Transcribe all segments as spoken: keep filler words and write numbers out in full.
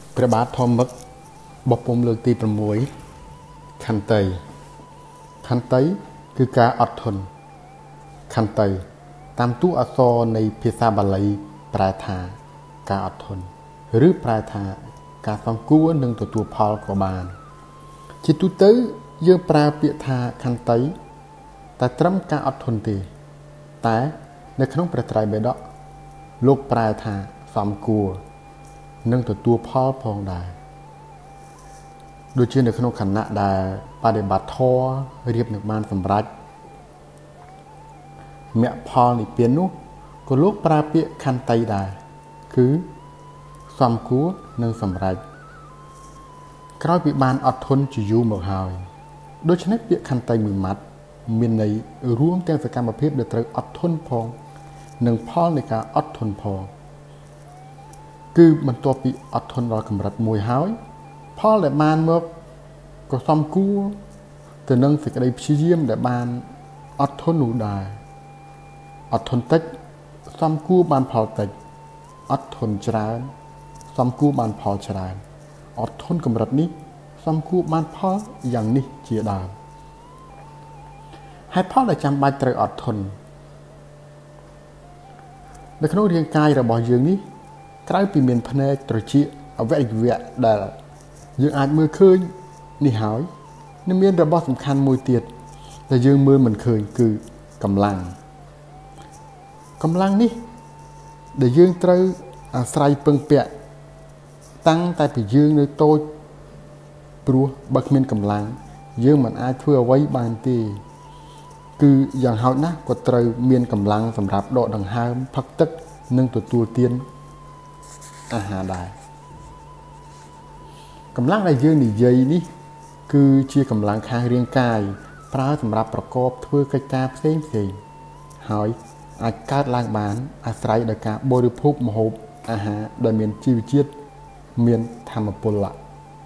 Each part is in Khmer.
ព្រះបាទធម្មឹកបពុំលើកទី6ខន្តីខន្តីគឺការអត់ធន់ខន្តីតាមតួអក្សរនៃភាសាបាលីប្រែថាការអត់ធន់ឬប្រែថាការសង្កួរនិងទទួលផលក៏បានជាទូទៅយើងប្រើពាក្យថាខន្តីតែត្រឹមការអត់ធន់ទេតែនៅក្នុងព្រះត្រៃបិដកលោកប្រែថាសំគួរនិងទទួលផលផងដែរដូចជានៅក្នុងខណៈដែលបដិបត្តិធម៌រៀបនឹងបានសម្រេចមគ្គផលនិព្វាននោះក៏លោកប្រើពាក្យខន្តីដែរគឺសំគួរនិងសម្រេចក្រោយពីបានអត់ធន់ជាយូរមកហើយដូច្នេះពាក្យខន្តីមួយម៉ាត់មានន័យរួមទាំងសកម្មភាពដែលត្រូវអត់ធន់ផងនិងផលនៃការអត់ធន់ផងគឺបន្ទាប់ពីអត់ធន់ដល់កម្រិតមួយហើយផលដែលបានមកក៏សមគួរទៅនឹងសេចក្តីព្យាយាមដែលបានអត់ធន់នោះដែរអត់ធន់តិចសមគួរបានផលតិចអត់ធន់ច្រើនសមគួរបានផលច្រើនអត់ធន់កម្រិតនេះសមគួរបានផលយ៉ាងនេះជាដើមហេតុផលដែលចាំបាច់ត្រូវអត់ធន់នៅក្នុងរាងកាយរបស់យើងនេះក្រៅពីមានភ្នែកត្រចៀកអវយវៈដែលយើងអាចមើលឃើញនេះហើយនឹងមានរបស់សំខាន់មួយទៀតដែលយើងមើលមិនឃើញគឺកម្លាំងកម្លាំងនេះដែលយើងត្រូវអាស្រ័យពឹងពាក់តាំងតែពីយើងនៅតូចព្រោះបើគ្មានកម្លាំងយើងមិនអាចធ្វើអ្វីបានទេគឺយ៉ាងហោចណាស់ក៏ត្រូវមានកម្លាំងសម្រាប់ដកដង្ហើមផឹកទឹកនិងទទួលទានអាហារដែរកម្លាំងដែលយើងនិយាយនេះគឺជាកម្លាំងខាងរាងកាយប្រើសម្រាប់ប្រកបធ្វើកិច្ចការផ្សេងផ្សេងហើយអាចកើតឡើងបានអាស្រ័យដោយការបរិភោគម្ហូបអាហារដែលមានជីវជាតិមានធម្មពលៈ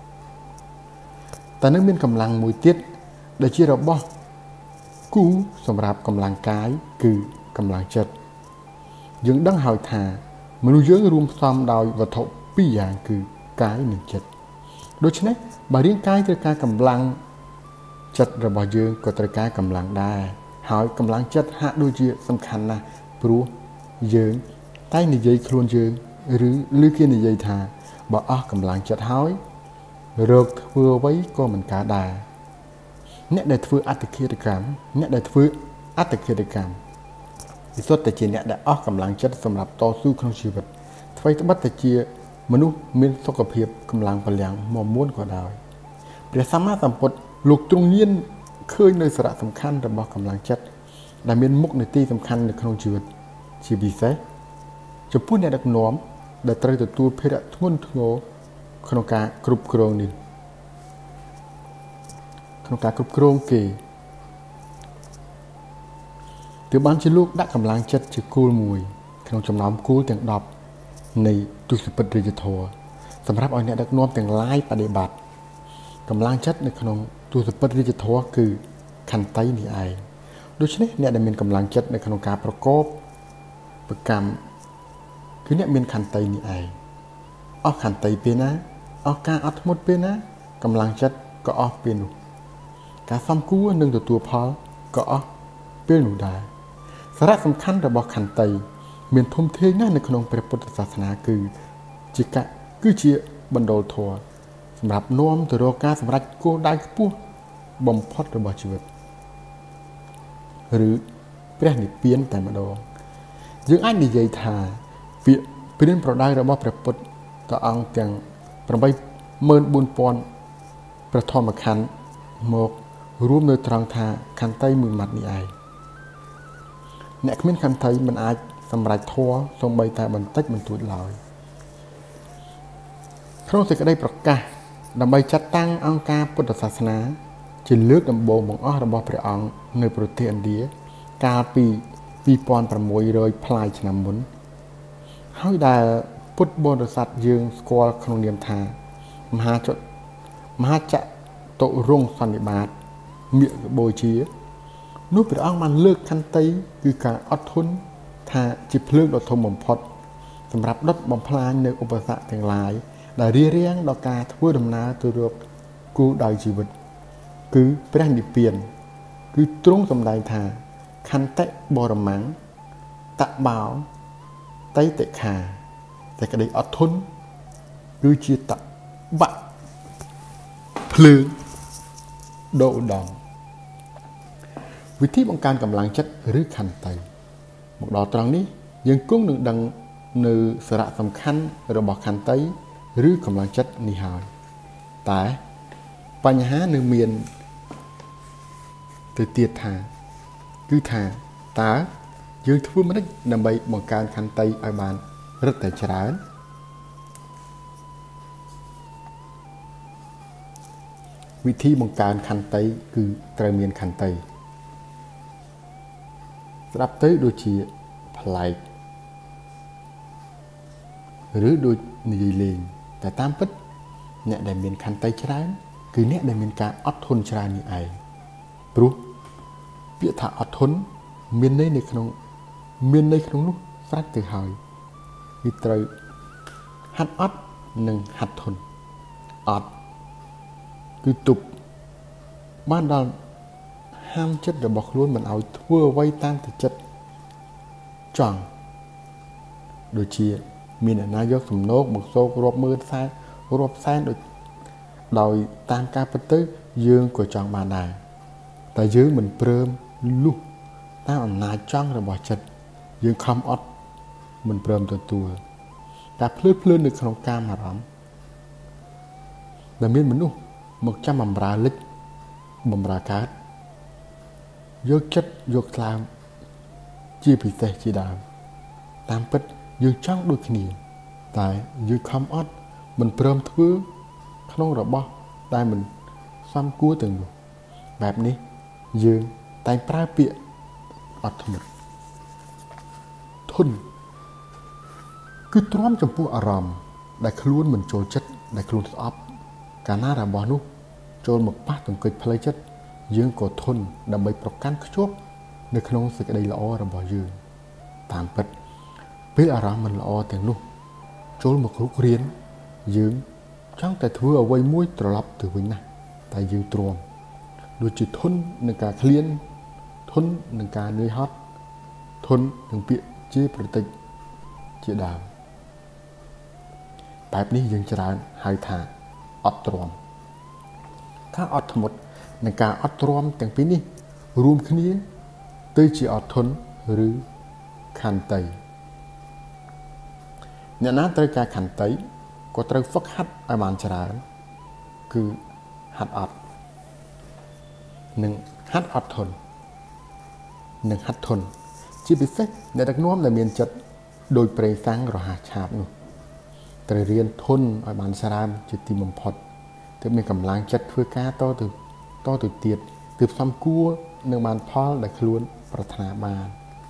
តែនៅមានកម្លាំងមួយទៀតដែលជារបស់គូសម្រាប់កម្លាំងកាយគឺកម្លាំងចិត្តយើងដឹងហើយថាមនុស្សយើងរួមផ្សំដោយវត្ថុពីរយ៉ាងគឺកាយនិងចិត្តដូច្នេះបើរាងកាយត្រូវការកម្លាំងចិត្តរបស់យើងក៏ត្រូវការកម្លាំងដែរហើយកម្លាំងចិត្តហាក់ដូចជាសំខាន់ណាស់ព្រោះយើងតែនិយាយខ្លួនយើងឬឬគេនិយាយថាបើអស់កម្លាំងចិត្តហើយរកធ្វើអ្វីក៏មិនកើតដែរអ្នកដែលធ្វើអត្តឃាតកម្មអ្នកដែលធ្វើអត្តឃាតកម្មវាសុទ្ធតែជាអ្នកដែលអស់កម្លាំងចិត្តសម្រាប់តស៊ូក្នុងជីវិតអ្វីត្បិតតែជាមនុស្សមានសុខភាពកម្លាំងពលំមកមួនក៏ដោយព្រះសម្មាសម្ពុទ្ធលោកទ្រង់ញៀនឃើញនៅសារៈសំខាន់របស់កម្លាំងចិត្តដែលមានមុខនីតិសំខាន់នៅក្នុងជីវិតជាពិសេសចំពោះអ្នកដឹកនាំដែលត្រូវទទួលភារៈធ្ងន់ធ្ងរក្នុងការគ្រប់គ្រងនេះក្នុងការគ្រប់គ្រងគេទើបបានជាលោកដាក់កម្លាំងចិត្តជាគោលមួយក្នុងចំណោមគោលទាំងដប់នៃទុសពិតរាជធម៌សម្រាប់ឲ្យអ្នកដឹកនាំទាំងឡាយបដិបត្តិកម្លាំងចិត្តនៅក្នុងទុសពិតរាជធម៌គឺខន្តីនេះឯងដូច្នេះអ្នកដែលមានកម្លាំងចិត្តនៅក្នុងការប្រកបប្រកម្មគឺអ្នកមានខន្តីនេះឯងអស់ខន្តីពេលណាអស់ការអត់ធ្មត់ពេលណាកម្លាំងចិត្តក៏អស់ពេលនោះការសំគួរនិងទទួលផលក៏អស់ពេលនោះដែរសារៈសំខាន់របស់ខន្តីមានធំធេងណាស់នៅក្នុងព្រះពុទ្ធសាសនាគឺជាកគឺជាបណ្ដុលធម៌សម្រាប់នាំទៅរកការសម្រេចគោលដៅខ្ពស់បំផុតរបស់ជីវិតឬព្រះនិព្វានតែម្ដងយើងអាចនិយាយថាពាក្យព្រានប្រដៅរបស់ព្រះពុទ្ធព្រះអង្គទាំង84000ព្រះធម្មខណ្ឌមករួមនៅត្រង់ថាខន្តីមួយម៉ាត់នេះឯងអ្នកគ្មានខន្តីមិនអាចសម្រេចធម៌សូម្បីតែបន្តិចបន្តួចឡើយក្នុងសេចក្តីប្រកាសដើម្បីចាត់តាំងអង្គការពុទ្ធសាសនាជាលើកដំបូងបង្អស់របស់ព្រះអង្គនៅប្រទេសឥណ្ឌាកាលពីពីរពាន់ប្រាំមួយរយប្លាយឆ្នាំមុនហើយដែលពុទ្ធបរិស័ទយើងស្គាល់ក្នុងនាមថាមហាចមហាចតុរង្គសន្និបាតមាឃបូជានោះព្រះអង្គបានលើកខន្តីគឺការអត់ធន់ថាជាភ្លើងដ៏ធំបំផុតសម្រាប់ដុតបំផ្លាញនៅឧបសគ្គទាំងឡាយដែលរៀបរៀងដល់ការធ្វើដំណើរទៅរកគោលដៅជីវិតគឺព្រះនិព្វានគឺទ្រង់សម្ដែងថាខន្តិបរមង្គតបោតៃតិខាតែក្តីអត់ធន់គឺជាតបៈភ្លើងដូរឧត្តមវិធីបង្កើនកម្លាំងចិត្តឬខន្តីមកដល់ត្រង់នេះយើងគង់នឹងដឹងនៅសារៈសំខាន់របស់ខន្តីឬកម្លាំងចិត្តនេះហើយតែបញ្ហានៅមានទៅទៀតថាគឺថាតើយើងធ្វើមិនខ្មិចដើម្បីបង្កើនខន្តីឲ្យបានរឹតតែច្រើនវិធីបង្កើនខន្តីគឺត្រូវមានខន្តីស្ដាប់ទៅដូចជាប្លែកឬដូចនិយាយលេងតែតាមពិតអ្នកដែលមានខន្តីច្រើនគឺអ្នកដែលមានការអត់ធន់ច្រើននេះឯងព្រោះពាក្យថាអត់ធន់មានន័យនៅក្នុងមានន័យក្នុងនោះស្រេចទៅហើយគឺត្រូវហាត់អត់និងហាត់ធន់អត់គឺទប់បានដល់ហាមចិត្តរបស់ខ្លួនមិនឲ្យធ្វើអ្វីតាមតែចិត្តចង់ដូចជាមានអ្នកណាយកសំណោកមកសោករាប់ម៉ឺនសែនរាប់សែនដូចដោយតាមការពិតទៅយើងក៏ចង់បានដែរតែយើងមិនព្រមលុះតាមអំណាចចង់របស់ចិត្តយើងខំអត់មិនព្រមទទួលការភ្លឺភ្លើននៅក្នុងកាមអារម្មណ៍ដែលមានមនុស្សមកចាំបំរើលិចបំរើកើតយកចិត្តយកថ្លើមជាពិសេសជាដើមតាមពិតយើងចង់ដូចគ្នាតែយើងខំអត់មិនព្រមធ្វើក្នុងរបស់ដែលមិនសមគួរទាំងនោះបែបនេះយើងតែងប្រើពាក្យអត់ធ្មត់ធន់គឺទ្រាំចំពោះអារម្មណ៍ដែលខ្លួនមិនចូលចិត្តដែលខ្លួនស្អប់កាលណារបស់នោះចូលមកប៉ះទង្គិចផ្លូវចិត្តយើងក៏ធន់ដើម្បីប្រកាន់ខ្ជាប់នៅក្នុងសេចក្តីល្អរបស់យើងតាមពិតពេលអារម្មណ៍មិនល្អទាំងនោះចូលមករុករៀនយើងចង់តែធ្វើអ្វីមួយត្រឡប់ទៅវិញណាស់តែយើងទ្រាំដូចជាធន់នឹងការឃ្លានធន់នឹងការនឿយហត់ធន់នឹងពាក្យជាប្រតិចជាដើមបែបនេះយើងច្រើនហៅថាអត់ទ្រាំការអត់ធ្មត់និងការអត់ទ្រាំទាំងពីរនេះរួមគ្នាទៅជាអត់ធន់ឬខន្តីអ្នកណាត្រូវការខន្តីក៏ត្រូវហ្វឹកហាត់ឲ្យបានច្រើនគឺហាត់អត់និងហាត់អត់ធន់និងហាត់ធន់ជាពិសេសអ្នកដឹកនាំដែលមានចិត្តដោយប្រេងសាំងរហ័សឆាបនោះត្រូវរៀនធន់ឲ្យបានច្រើនជាទីបំផុតទើបមានកម្លាំងចិត្តធ្វើការតទៅតទៅទៀតទើបសំគួរនឹងបានផលដែលខ្លួនប្រាថ្នាបាន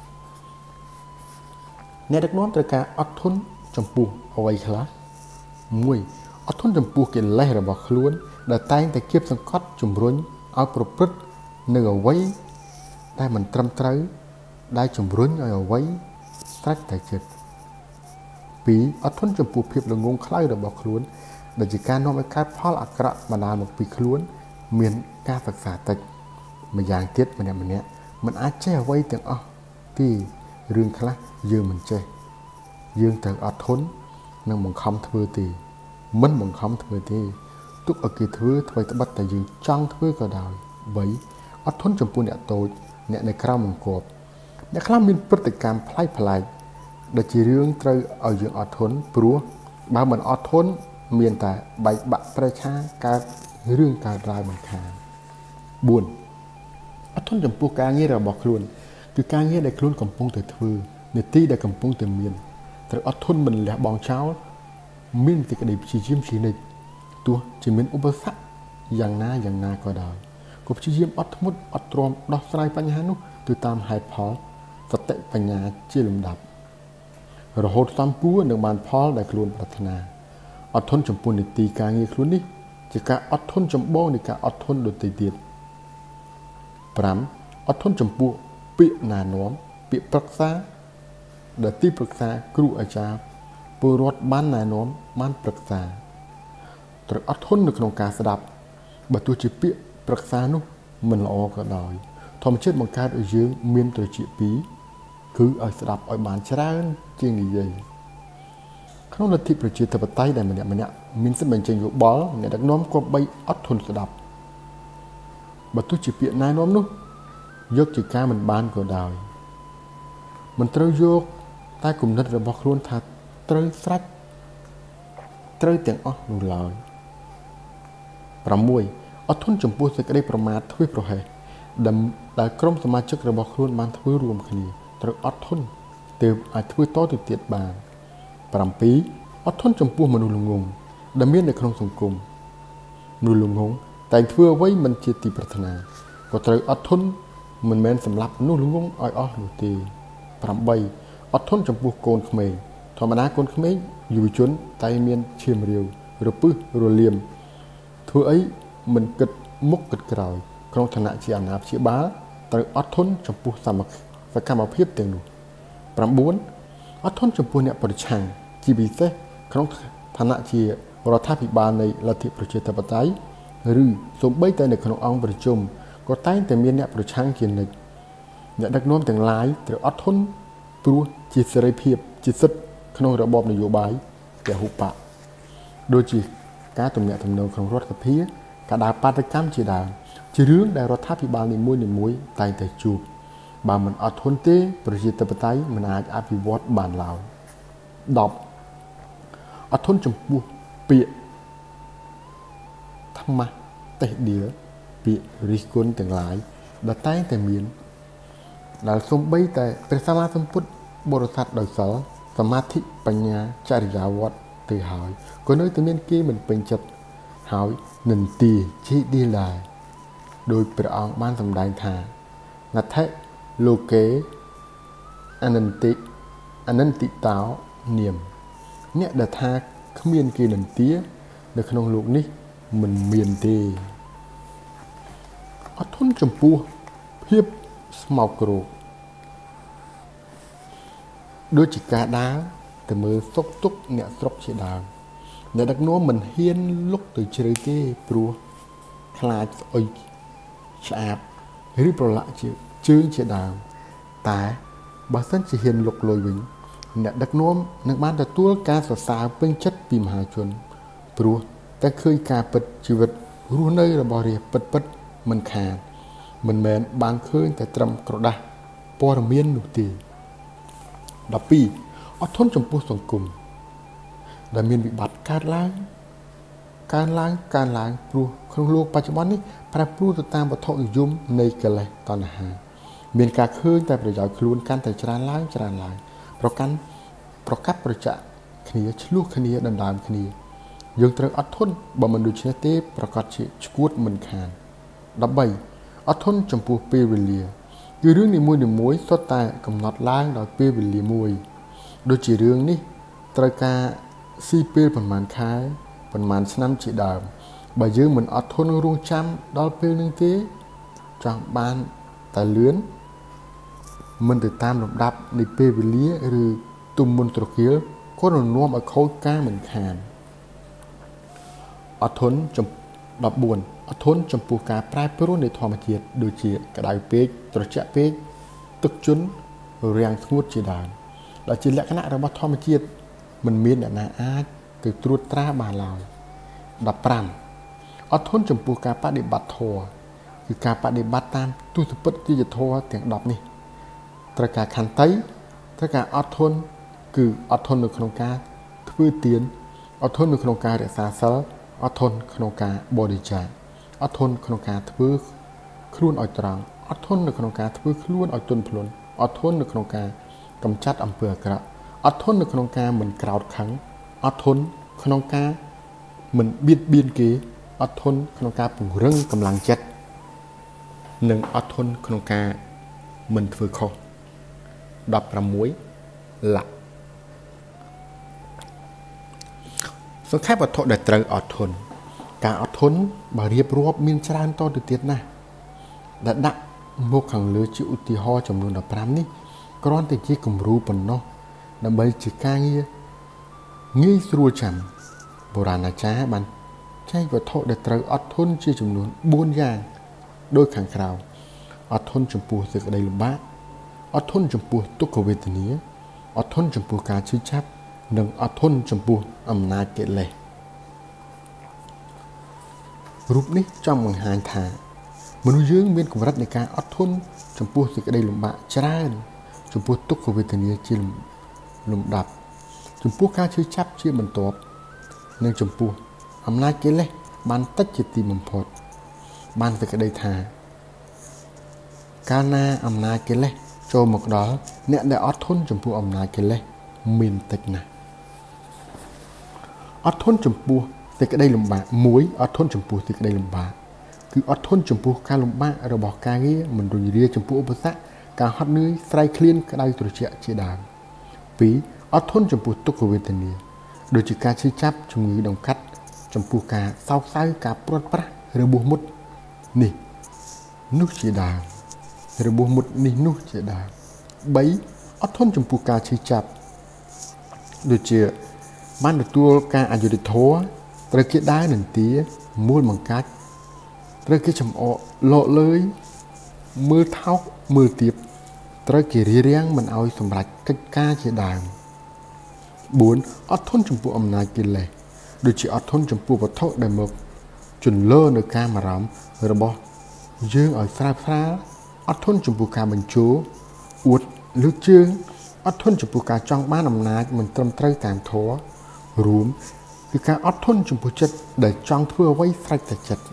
អ្នកដឹកនាំត្រូវការអត់ធន់ចំពោះអ្វីខ្លះមួយអត់ធន់ចំពោះកិលេសរបស់ខ្លួនដែលតែងតែគៀបសង្កត់ជំរុញឲ្យប្រព្រឹត្តនៅអ្វីដែលមិនត្រឹមត្រូវដែលជំរុញឲ្យអ្វីស្រេចតែចិត្តពីរអត់ធន់ចំពោះភាពល្ងងខ្លៅរបស់ខ្លួនដែលជាការនាំឲ្យកើតផលអាក្រក់បណ្ដាលមកពីខ្លួនមានការសិក្សាតិចម្យ៉ាងទៀតម្នាក់ម្នាក់មិនអាចចេះអ្វីទាំងអស់ទេរឿងខ្លះយើងមិនចេះយើងត្រូវអត់ធន់និងបង្ខំធ្វើទេមិនបង្ខំធ្វើទេទុកឲ្យគេធ្វើអ្វីត្បិតតែយើងចង់ធ្វើក៏ដោយបីអត់ធន់ចំពោះអ្នកតូចអ្នកនៅក្រៅបង្គាប់អ្នកខ្លះមានព្រឹត្តិកម្មប្លែកប្លែកដែលជារឿងត្រូវឲ្យយើងអត់ធន់ព្រោះបើមិនអត់ធន់មានតែបែកបាក់ប្រេះឆាកើតរឿងកើតឡើងមិនខានបួនអត់ធន់ចំពោះការងាររបស់ខ្លួនគឺការងារដែលខ្លួនកំពុងតែធ្វើនីតិដែលកំពុងតែមានត្រូវអត់ធន់មិនលះបង់ចោលមានសេចក្តីព្យាយាមជានិច្ចទោះជាមានឧបសគ្គយ៉ាងណាយ៉ាងណាក៏ដោយក៏ព្យាយាមអត់ធ្មត់អត់ទ្រាំដោះស្រាយបញ្ហានោះទៅតាមហេតុផលសតិបញ្ញាជាលំដាប់រហូតសំគួរនឹងបានផលដែលខ្លួនប្រាថ្នាអត់ធន់ចំពោះនីតិការងារខ្លួននេះជាការអត់ធន់ចម្បងនៃការអត់ធន់ដទៃទៀតប្រាំអត់ធន់ចំពោះពាក្យណែនាំពាក្យប្រឹក្សាដែលទីប្រឹក្សាគ្រូអាចារ្យពលរដ្ឋបានណែនាំបានប្រឹក្សាត្រូវអត់ធន់នៅក្នុងការស្ដាប់បើទោះជាពាក្យប្រឹក្សានោះមិនល្អក៏ដោយធម្មជាតិបង្កើតឲ្យយើងមានត្រចៀកពីរគឺឲ្យស្ដាប់ឲ្យបានច្រើនជាងនិយាយក្នុងលទ្ធិប្រជាធិបតេយ្យដែលម្នាក់ម្នាក់មានសិទ្ធិបញ្ចេញយោបល់អ្នកដឹកនាំគប្បីអត់ធន់ស្ដាប់បើទោះជាពាក្យណែនាំនោះយកជាការមិនបានក៏ដោយមិនត្រូវយកតែគំនិតរបស់ខ្លួនថាត្រូវស្រេចត្រូវទាំងអស់នោះឡើយ6អត់ធន់ចំពោះសេចក្តីប្រមាថធ្វេសប្រហែសដែលក្រុមសមាជិករបស់ខ្លួនបានធ្វើរួមគ្នាត្រូវអត់ធន់ទើបអាចធ្វើតទៅទៀតបាន7អត់ធន់ចំពោះមនុស្សល្ងងដែលមាននៅក្នុងសង្គមមនុស្សល្ងងតែងធ្វើអ្វីមិនជាទីប្រាថ្នាក៏ត្រូវអត់ធន់មិនមែនសម្លាប់មនុស្សល្ងងឲ្យអស់នោះទេ8អត់ធន់ចំពោះកូនក្មេងធម្មតាកូនក្មេងយុវជនតែមានឈាមរាវរពឹសរលាមធ្វើអីមិនគិតមុខគិតក្រោយក្នុងឋានៈជាអាណាព្យាបាលត្រូវអត់ធន់ចំពោះសកម្មភាពទាំងនោះ9អត់ធន់ចំពោះអ្នកប្រឆាំងជាពិសេសក្នុងឋានៈជារដ្ឋាភិបាលនៃលទ្ធិប្រជាធិបតេយ្យឬសូម្បីតែនៅក្នុងអង្គប្រជុំក៏តែងតែមានអ្នកប្រឆាំងជានិច្ចអ្នកដឹកនាំទាំងឡាយត្រូវអត់ធន់ព្រោះជាសេរីភាពជាសិទ្ធិក្នុងរបបនយោបាយពហុបកដូចជាការទំនាក់ទំនងក្នុងរដ្ឋសភាការដើរបាតកម្មជាដើមជារឿងដែលរដ្ឋាភិបាលនីមួយៗតែងតែជួបបើមិនអត់ធន់ទេប្រជាធិបតេយ្យមិនអាចអភិវឌ្ឍបានឡើយ10អត់ធន់ចំពោះពាក្យថ្មាស់តេះដៀលពាក្យរិះគន់ទាំងឡាយដែលតែងតែមានដែលសំបីតែព្រះសម្មាសម្ពុទ្ធបរិស័ទដោយសិលសមាធិបញ្ញាចរិយាវត្តទៅហើយក៏នៅតែមានគេមិនពេញចិត្តហើយនិន្ទាជាឌីឡាដោយព្រះអង្គបានសម្ដែងថាណដ្ឋិលោកេអនន្តិអនន្តិតោនាមអ្នកដែលថាគ្មានគេនិន្ទានៅក្នុងលោកនេះមិនមានទេអត់ធន់ចំពោះភាពស្មោកគ្រោកដូចជាការដើរទៅមើលសុខទុក្ខអ្នកស្រុកជាដើមអ្នកដឹកនាំមិនហ៊ានលុកទៅជ្រៅទេព្រោះខ្លាចស្អុយឆ្អាបឬប្រឡាក់ជាជើងជាដើមតែបើសិនជាហ៊ានលុកលុយវិញអ្នកដឹកនាំនឹងបានទទួលការសរសើរពេញចិត្តពីមហាជនព្រោះតែឃើញការពិតជីវិតរស់នៅរបស់រាជពិតពិតមិនខាតមិនមែនបានឃើញតែត្រឹមក្រដាស់ព័ត៌មាននោះទេ12អត់ធន់ចំពោះសង្គមដែលមានវិបត្តិកើតឡើងកើនឡើងកើនឡើងព្រោះក្នុងលោកបច្ចុប្បន្ននេះប្រែប្រួលទៅតាមវត្ថុនិយមនៃកិលេសតណ្ហាមានការឃើញតែប្រយោជន៍ខ្លួនកាន់តែច្រើនឡើងច្រើនឡើងប្រកាន់ប្រកាប់ប្រចាក់គ្នាឆ្លោះគ្នាដណ្ដើមគ្នាយើងត្រូវអត់ធន់បើមិនដូច្នេះទេប្រកាសជាឈួតមិនខាន13អត់ធន់ចំពោះពេលវេលាគឺរឿងនីមួយៗសុទ្ធតែកំណត់ឡើងដោយពេលវេលាមួយដូចជារឿងនេះត្រូវការស៊ីពេលប្រហែលខែប្រហែលឆ្នាំជាដើមបើយើងមិនអត់ធន់រងចាំដល់ពេលនឹងទេចង់បានតែលឿនមិនទៅតាមលំដាប់នៃពេលវេលាឬទុំមុនត្រកៀលក៏នឹងនាំឲ្យខូចការមិនខានអត់ធន់ចំ14អត់ធន់ចំពោះការប្រែប្រួលនៃធម្មជាតិដូចជាក្តៅពេកត្រជាក់ពេកទឹកជន់រាំងស្ងួតជាដើមដែលជាលក្ខណៈរបស់ធម្មជាតិមិនមានអ្នកណាអាចទៅត្រួតត្រាបានឡើយ15អត់ធន់ចំពោះការបដិបត្តិធម៌គឺការបដិបត្តិតាមទស្សពិតជាធម៌ទាំង10នេះត្រូវការខន្តីត្រូវការអត់ធន់គឺអត់ធន់នៅក្នុងការធ្វើទានអត់ធន់នៅក្នុងការរក្សាសិលអត់ធន់ក្នុងការបរិច្ចាគអត់ធន់ក្នុងការធ្វើខ្លួនឲ្យត្រង់អត់ធន់នៅក្នុងការធ្វើខ្លួនឲ្យទន់ភ្លន់អត់ធន់នៅក្នុងការកម្ចាត់អំពើអាក្រក់អត់ធន់នៅក្នុងការមិនក្រោធខឹងអត់ធន់ក្នុងការមិនបៀតបៀនគេអត់ធន់ក្នុងការពង្រឹងកម្លាំងចិត្តនិងអត់ធន់ក្នុងការមិនធ្វើខុស16លក្ខសង្ខេបវត្ថុដែលត្រូវអត់ធន់ការអត់ធន់បើរៀបរាប់មានច្រើនតទៅទៀតណាស់ដែលដាក់មកខាងលើជាឧទាហរណ៍ចំនួន15នេះគ្រាន់តែជាគំរូប៉ុណ្ណោះដើម្បីជាការងារងាយស្រួលចាំបុរាណអាចារ្យបានចែកវត្ថុដែលត្រូវអត់ធន់ជាចំនួនបួនយ៉ាងដូចខាងក្រោមអត់ធន់ចំពោះសេចក្តីលំបាកអត់ធន់ចំពោះទុក្ខវេទនាអត់ធន់ចំពោះការឈឺចាប់និងអត់ធន់ចំពោះអំណាចកិលេសរូបនេះចង់បង្ហាញថាមនុស្សយើងមានកម្រិតនៃការអត់ធន់ចំពោះសេចក្តីលំបាកច្រើនចំពោះទុក្ខវេទនាជាលំដាប់ចំពោះការឈឺចាប់ជាបន្ទាប់និងចំពោះអំណាចកិលេសបានតិចជាទីបំផុតបានសេចក្តីថាកាលណាអំណាចកិលេសចូលមកដល់អ្នកដែលអត់ធន់ចំពោះអំណាចកិលេសមានតិចណាស់អត់ធន់ចំពោះសេចក្តីលំបាកមួយអត់ធន់ចំពោះសេចក្តីលំបាកគឺអត់ធន់ចំពោះការលំបាករបស់ការងារមិនរុញរាចំពោះឧបសគ្គការហត់នឿយស្រែកឃ្លានក្តៅត្រជាក់ជាដើមពីរអត់ធន់ចំពោះទុក្ខវេទនាដូចជាការឈឺចាប់ជំងឺដង្កាត់ចំពោះការសោកសៅការព្រាត់ប្រាសរបួសមុតនេះនោះជាដើមរបួសមុតនេះនោះជាដើមបីអត់ធន់ចំពោះការឈឺចាប់ដូចជាបានទទួលការអយុត្តិធម៌ត្រូវគេដើរនន្ទាមូលបង្កាច់ត្រូវគេចំអកលកលើយមើលថោកមើលទៀបត្រូវគេរារាំងមិនឲ្យសម្រេចកិច្ចការជាដើមបួនអត់ធន់ចំពោះអំណាចកិលេសដូចជាអត់ធន់ចំពោះវត្ថុដែលមកជន្លើនៅការអារម្មណ៍របស់យើងឲ្យស្រាលស្រាលអត់ធន់ចំពោះការបញ្ជោអួតលើកជើងអត់ធន់ចំពោះការចង់បានអំណាចមិនត្រឹមត្រូវតាមធម៌រួមគឺការអត់ធន់ចំពោះចិត្តដែលចង់ធ្វើអ្វីស្រេចតែចិត្ត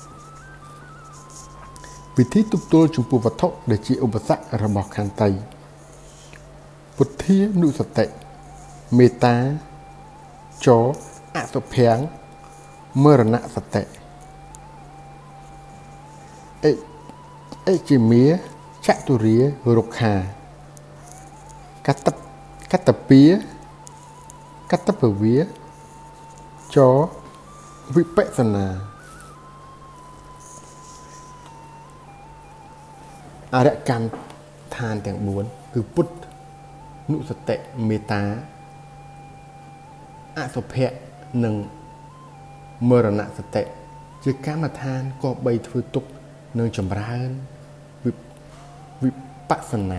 វិធីទប់ទល់ចំពោះវត្ថុដែលជាឧបសគ្គរបស់ខន្តីពុទ្ធានុសតិមេត្តាចអសុភ័ងមរណសតិអិអិជាមាចតុរារុក្ខាកតកតពាកតពវាចវិបស្សនាអរិយកម្មឋានទាំងបួនគឺពុទ្ធនុសតិមេត្តាអសុភៈនិងមរណសតិជាកម្មដ្ឋានក៏បីធ្វើទុកនិងចម្រើនវិបស្សនា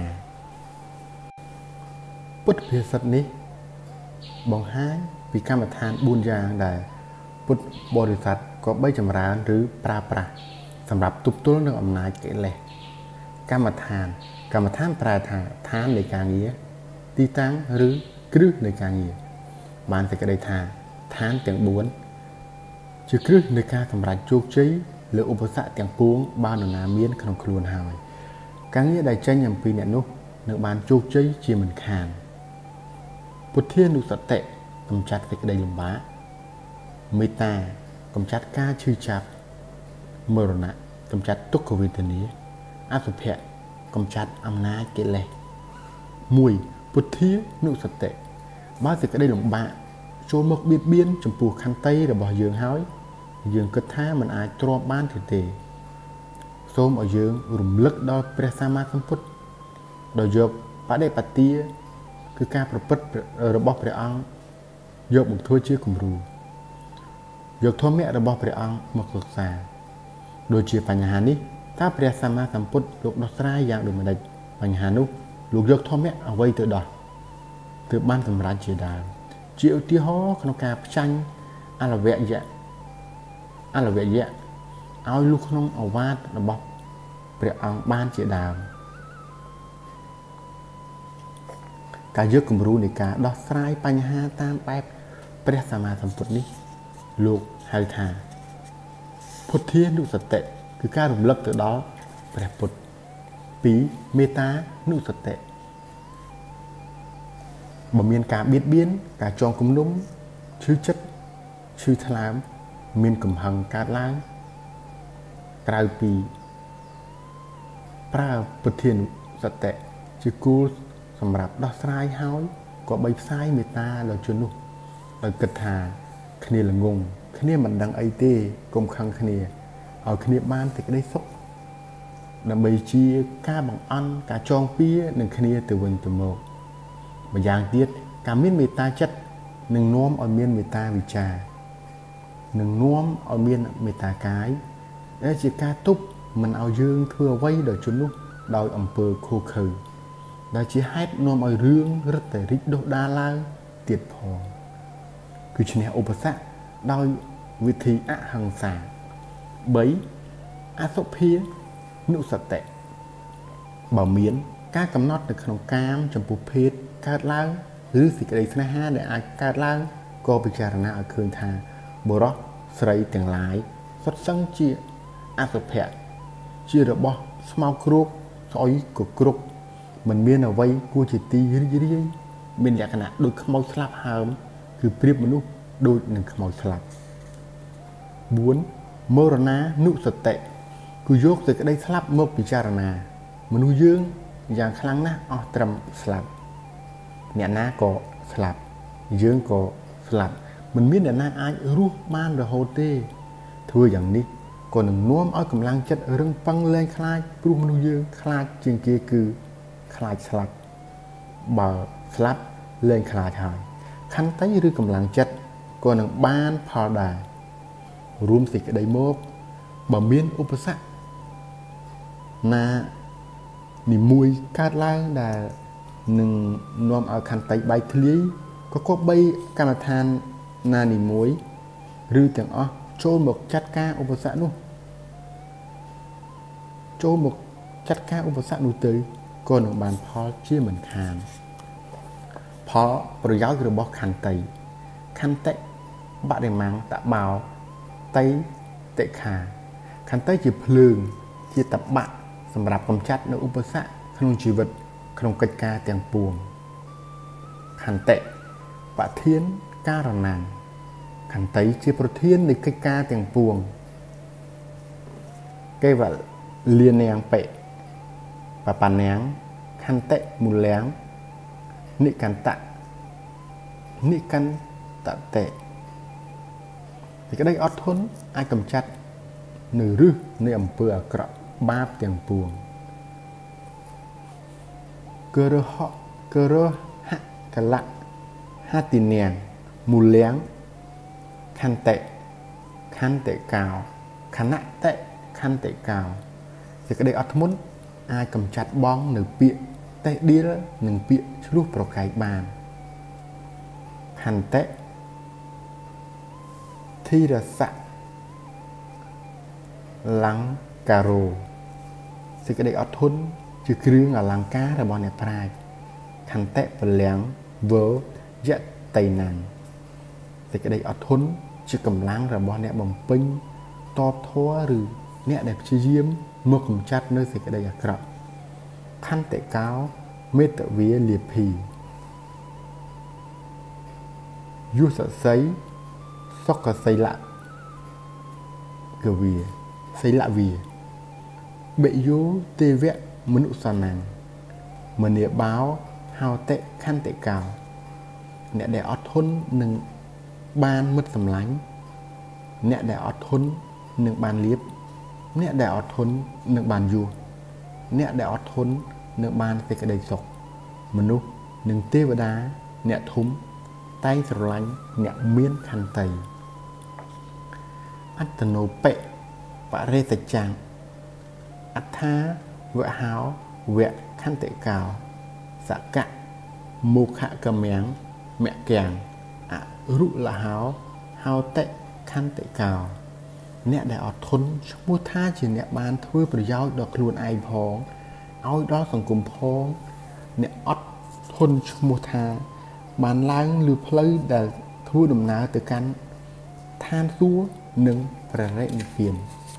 ពុទ្ធភាសិតនេះបង្ហាញពីកម្មដ្ឋានបួនយ៉ាងដែលពុទ្ធបរិស័ទក៏បីចម្រើនឬប្រើប្រាស់សម្រាប់ទប់ទល់នឹងអំណាចកិលេសកម្មដ្ឋានកម្មដ្ឋានប្រែថាឋាននៃការងារទីតាំងឬគ្រឹះនៃការងារបានសេចក្តីថាឋានទាំងបួនជាគ្រឹះនៃការសម្រេចជោគជ័យលើឧបសគ្គទាំងពួងបាននរណាមានក្នុងខ្លួនហើយការងារដែលចេញអំពីអ្នកនោះនឹងបានជោគជ័យជាមិនខានពុទ្ធានុសតិកម្ចាត់សេចក្តីលំបាកមេត្តាកម្ចាត់ការឈឺចាប់មរណៈកម្ចាត់ទុក្ខវេទនាអសុភៈកម្ចាត់អំណាចកិលេសមួយពុទ្ធានុសតិបើសេចក្តីលំបាកចូលមកបៀតបៀនចំពោះខន្តីរបស់យើងហើយយើងគិតថាมันអាចទ្រាំបានទេទេសូមឲ្យយើងរំលឹកដល់ព្រះសម្មាសម្ពុទ្ធដោយយកបដិបទាគឺការប្រព្រឹត្តរបស់ព្រះអង្គយកមកធ្វើជាគំរូយកធម៌របស់ព្រះអង្គមកសិក្សាដូចជាបញ្ហានេះតើព្រះសម្មាសម្ពុទ្ធលោកដោះស្រាយយ៉ាងដូចម្តេចបញ្ហានោះលោកយកធម៌អ្វីទៅដោះទើបបានសម្រេចជាដើមជាឧទាហរណ៍ក្នុងការផ្ចាញ់អលវយៈអលវយៈឲ្យលុះក្នុងអវាទរបស់ព្រះអង្គបានជាដើមការយកគំរូនៃការដោះស្រាយបញ្ហាតាមបែបព្រះសម្មាសម្ពុទ្ធនេះលោកហៅថាពុទ្ធានុសតិគឺការរំលឹកទៅដល់ព្រះពុទ្ធពីរមេត្តានុសតិបើមានការបៀតបៀនការចងគំនុំឈឺចិត្តឈឺថ្លើមមានកំហឹងកើតឡើងក្រៅពីប្រើពុទ្ធានុសតិជាគោលសម្រាប់ដោះស្រាយហើយក៏បីផ្សាយមេត្តាដល់ជននោះដោយគិតថាគ្នាល្ងងគ្នាមិនដឹងអីទេកុំខឹងគ្នាឲ្យគ្នាបានសេចក្តីសុខដើម្បីជាការបង្អន់ការចងពៀនឹងគ្នាទៅវិញទៅមកម្យ៉ាងទៀតការមានមេត្តាចិត្តនឹងនាំឲ្យមានមេត្តាវិចារនឹងនាំឲ្យមានមេត្តាកាយដែលជាការទប់មិនឲ្យយើងធ្វើអ្វីដល់ជននោះដោយអំពើខុសខើដែលជាហេតុនាំឲ្យរឿងរឹតតែរីកដុះដាលឡើងទៀតផងគឺឈ្នះឧបសគ្គដោយវិធីអហិង្សាបីអសុភានុសតិបើមានការកំណត់នៅក្នុងកាមចំពោះភេទកើតឡើងឬសេចក្តីស្នេហាដែលអាចកើតឡើងក៏ពិចារណាឲ្យឃើញថាបុរសស្រីទាំងឡាយសុទ្ធសឹងជាអសុភៈជារបស់ស្មោកគ្រោកស្អុយក៏គ្រប់មិនមានអ្វីគួរជាទីរីករាយមានលក្ខណៈដូចខ្មោចស្លាប់ហើមគឺប្រៀបមនុស្សដូចនឹងខ្មោចស្លាប់បួនមរណានុសតិគឺយកសេចក្តីស្លាប់មកពិចារណាមនុស្សយើងយ៉ាងខ្លាំងណាស់អស់ត្រឹមស្លាប់អ្នកណាក៏ស្លាប់យើងក៏ស្លាប់មិនមានអ្នកណាអាចរស់បានរហូតទេធ្វើយ៉ាងនេះក៏នឹងនាំឲ្យកម្លាំងចិត្តរឹងប៉ឹងលែងខ្លាចព្រោះមនុស្សយើងខ្លាចជាងគេគឺខ្លាចស្លាប់បើស្លាប់លែងខ្លាចហើយខន្តីឬកម្លាំងចិត្តក៏នឹងបានផលដែររួមសេចក្តីមកបើមានឧបសគ្គណានីមួយកើតឡើងដែលនឹងនាំឲ្យខន្តីបែកធ្លាយក៏គប្បីកម្មដ្ឋានណានីមួយឬទាំងអស់ចូលមកចាត់ការឧបសគ្គនោះចូលមកចាត់ការឧបសគ្គនោះទៅក៏នឹងបានផលជាមិនខានផលប្រយោជន៍របស់ខន្តីខន្តិបរិមាំងតបោតៃតិខាខន្តីជាភ្លើងជាតបៈសម្រាប់កំចាត់នៅឧបសគ្គក្នុងជីវិតក្នុងកិច្ចការទាំងពួងខន្តិបធានការណាំងខន្តីជាប្រធាននៃកិច្ចការទាំងពួងកេវលានាងបេបបណាំងខន្តិមូលាំងនិកន្តៈនិកន្តតេសេចក្តីអត់ធន់អាចកំចាត់នៅឫសនៃអំពើអាក្រក់បាបទាំងពួងករហៈករហៈកលៈហតិនាងមូលាំងខន្តិខន្តិកោខណៈតិខន្តិកោសេចក្តីអត់ធ្មត់អាចកំចាត់បងនៅពាក្យតេះដៀលនិងពាក្យឆ្លោះប្រកែកបានខន្តិធិរសៈលង្ការោសេចក្តីអត់ធន់ជាគ្រឿងអលង្ការរបស់អ្នកប្រាជ្ញខន្តិពលាំងវើយតៃណាំងសេចក្តីអត់ធន់ជាកម្លាំងរបស់អ្នកបំពេញតបធម៌ឬអ្នកដែលព្យាយាមមកកំចាត់នៅសេចក្តីអាក្រក់ខន្តិកោមេតវាលាភីយុសស័យសុខសីលៈកវាសីលវាបិយោទេវៈមនុស្សណាំងមនីបោហោតិខន្តិកោអ្នកដែលអត់ធន់នឹងបានមិត្តសម្លាញ់អ្នកដែលអត់ធន់នឹងបានលៀបអ្នកដែលអត់ធន់នឹងបានយួរអ្នកដែលអត់ធន់នឹងបានសេចក្តីសុខមនុស្សនិងទេវតាអ្នកធំតែងស្រឡាញ់អ្នកមានខន្តីអត្តនោបិបរិតច្ចាំងអត្ថាវហោវៈខន្តិកោសកៈមុខកមាំងមគ្គាំងអរុលហោហោតិខន្តិកោអ្នកដែលអត់ធន់ឈ្មោះថាជាអ្នកបានធ្វើប្រយោជន៍ដល់ខ្លួនឯងផងឲ្យដល់សង្គមផងអ្នកអត់ធន់ឈ្មោះថាបានឡើងលើផ្លូវដែលធ្វើដំណើរទៅកាន់ឋានសួគ៌និងព្រះរិនិព្វាន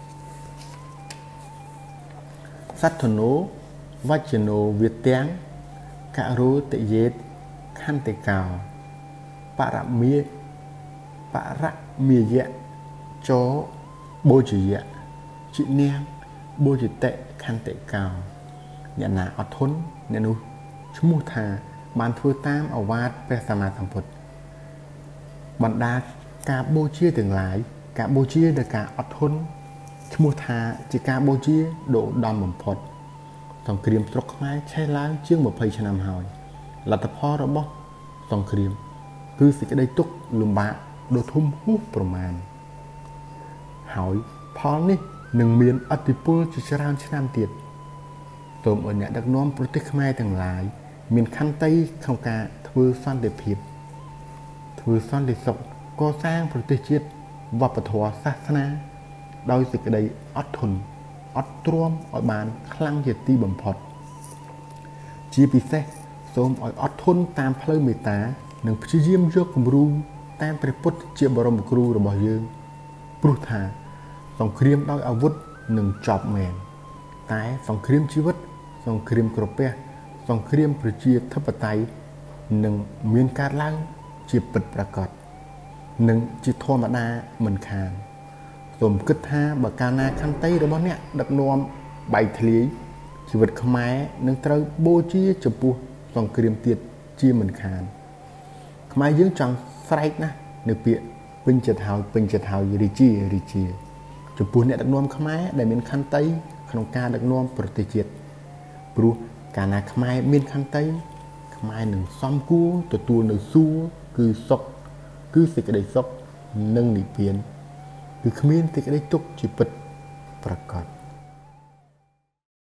សត្ធនោវចនោវិទាំងកោតិយេតខន្តិកោបរមាបរមាយៈចោបូជយៈជីនាងបូជតិខន្តិកោអ្នកណាអត់ធន់អ្នកនោះឈ្មោះថាបានធ្វើតាមឱវាទព្រះសម្មាសម្ពុទ្ធបណ្ដាការបូជាទាំងឡាយការបូជាដោយការអត់ធន់ឈ្មោះថាជាការបូជាដ៏ឧត្តមបំផុតសង្គ្រាមស្រុកខ្មែរឆេះឡើងជាងម្ភៃឆ្នាំហើយលទ្ធផលរបស់សង្គ្រាមគឺសេចក្តីទុក្ខលំបាកដ៏ធំហួសប្រមាណហើយផលនេះនឹងមានអតិពលជាច្រើនឆ្នាំទៀតសូមឲ្យអ្នកដឹកនាំប្រទេសខ្មែរទាំងឡាយមានខន្តីក្នុងការធ្វើសន្តិភាពធ្វើសន្តិសុខកសាងប្រទេសជាតិវប្បធម៌សាសនាដោយសេចក្តីអត់ធន់អត់ទ្រាំឲ្យបានខ្លាំងជាទីបំផុតជាពិសេសសូមឲ្យអត់ធន់តាមផ្លូវមេត្តានិងព្យាយាមយកគំរូតាមព្រះពុទ្ធជាបរមគ្រូរបស់យើងព្រោះថាសង្គ្រាមដោយអាវុធនឹងចប់មែនតែសង្គ្រាមជីវិតសង្គ្រាមក្រពះសង្គ្រាមប្រជាធិបតេយ្យនឹងមានកើតឡើងជាពិតប្រាកដនិងជាធម្មតាមិនខានសូមគិតថាបើកាលណាខន្តីរបស់អ្នកដឹកនាំបែកធ្លាយជីវិតខ្មែរនឹងត្រូវបូជាចំពោះសង្គ្រាមទៀតជាមិនខានខ្មែរយើងចង់ស្រែកណាស់នៅពាក្យពេញចិត្តហើយពេញចិត្តហើយរីជារីជាចំពោះអ្នកដឹកនាំខ្មែរដែលមានខន្តីក្នុងការដឹកនាំប្រទេសជាតិព្រោះកាលណាខ្មែរមានខន្តីខ្មែរនឹងសមគួរទទួលនៅសួគ៌គឺសុខគឺសេចក្តីសុខនិងនិព្វានគឺគ្មានសេចក្តីទុក្ខជាពិតប្រាកដ